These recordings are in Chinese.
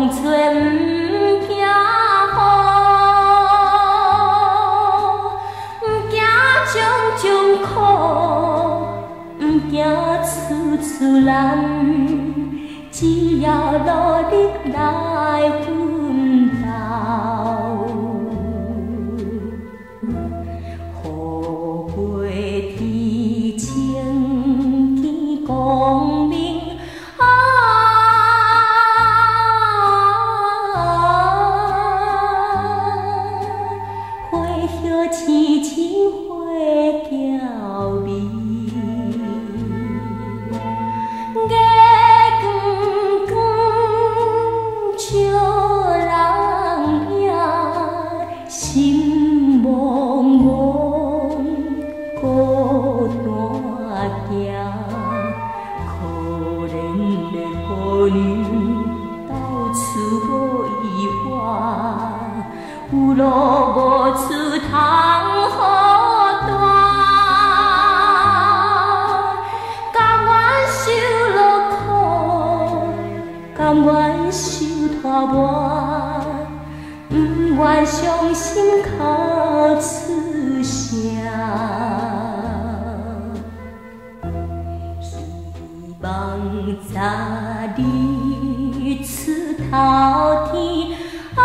风吹不惊雨，不惊种种苦，不惊处处难，只要努力来奋斗。富贵天清见光明。 青青花娇美，月光光照人影，心茫茫孤单行。可怜的姑娘，到处无依偎。 有路无处通好住，甘愿受落苦，甘愿受拖磨，不愿伤心哭出声。希望早日出头天。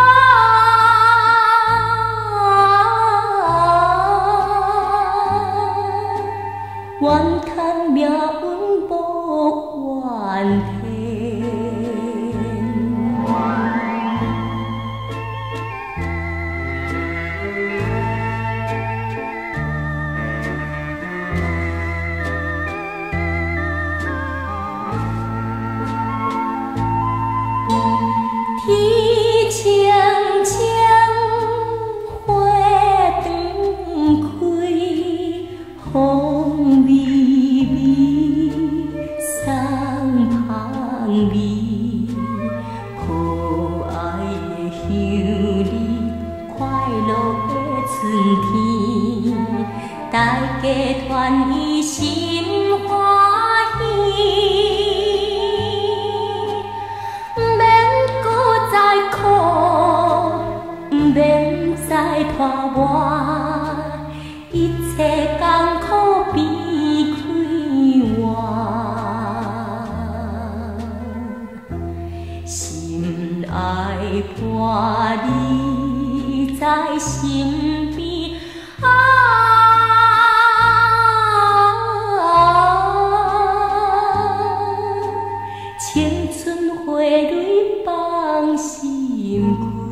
愿看命运无怨天。天青青，花长开，风微微，送香味，可爱的乡里，快乐的春天，大家团圆心欢喜。 免再拖磨，一切艰苦变开换。心爱伴你在身边，青春花蕊放心开。